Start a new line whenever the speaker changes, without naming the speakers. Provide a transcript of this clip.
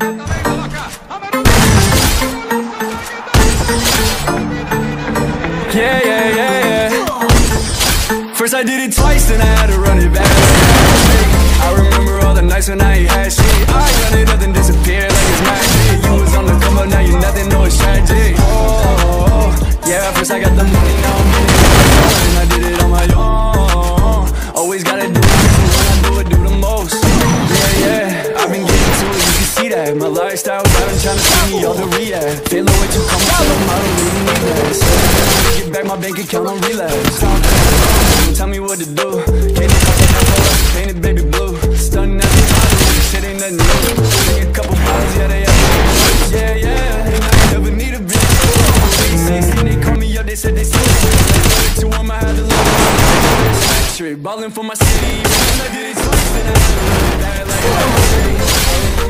Yeah, yeah, yeah, yeah. First I did it twice, then I had to run it back. I remember all the nights when I ain't had shit. I run it up and disappear like it's magic. You was on the come up, now you nothing, no, it's tragic. Oh, yeah, first I got the money, now I'm getting it. And I did it on my own. Always gotta do it, when I do it, do the most. Yeah, yeah, I've been getting to it, you can see that. My lifestyle's out, I'm trying to see me all the rehab. Feeling way too comfortable, I don't really need that. So get back my bank account on relapse. Tell me what to do. Candy painted baby blue. Stunning at the bottom, shit ain't nothing new. Take a couple bottles, yeah, they have. Yeah, yeah, and I never need a bitch. 16, they call me up, they said they see me. 2 on my head, the little ballin' for my city. When I did it twice, then I had to run it back like